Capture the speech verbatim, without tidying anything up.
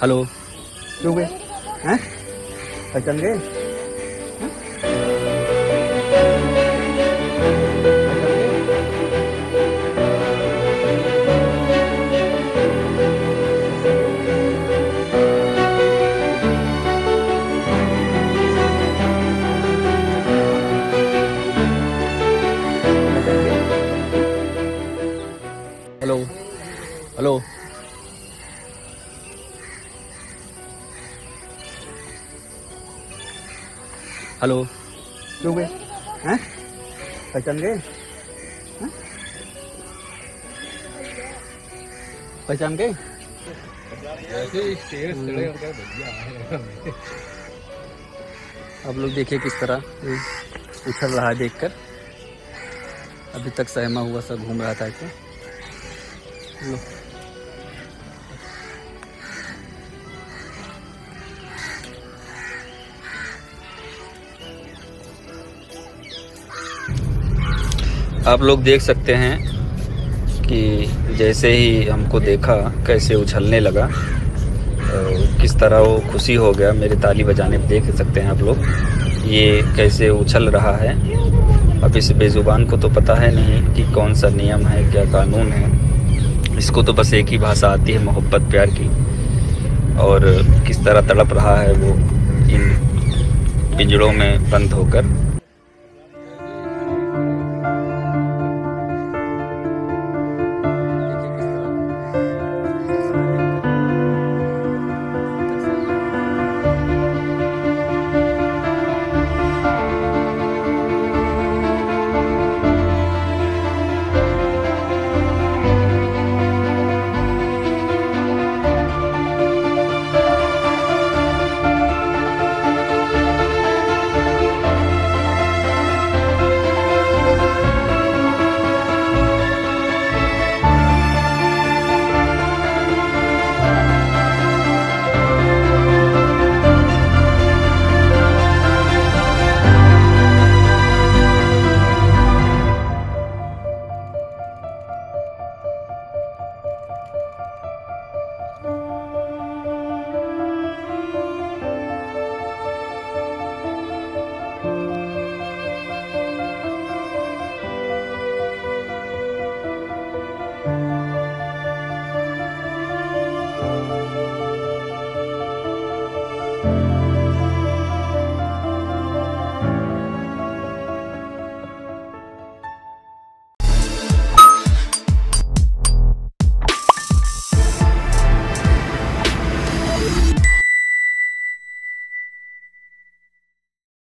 Hello. क्यों गए हैं? पहचान गए? हैं? पहचान गए? पहचान गए? हेलो। हेलो। हेलो। क्यों गए हैं? पहचान गए? हैं? पहचान गए? आप लोग देखिए किस तरह ये उछल रहा है देखकर। अभी तक सहमा हुआ सा घूम रहा था ऐसे। लो। आप लोग देख सकते हैं कि जैसे ही हमको देखा कैसे उछलने लगा और किस तरह वो खुशी हो गया मेरे ताली बजाने पे। देख सकते हैं आप लोग ये कैसे उछल रहा है। अब इस बेजुबान को तो पता है नहीं कि कौन सा नियम है, क्या कानून है। इसको तो बस एक ही भाषा आती है, मोहब्बत प्यार की। और किस तरह तड़प रहा है वो इन पिंजड़ों में बंद होकर।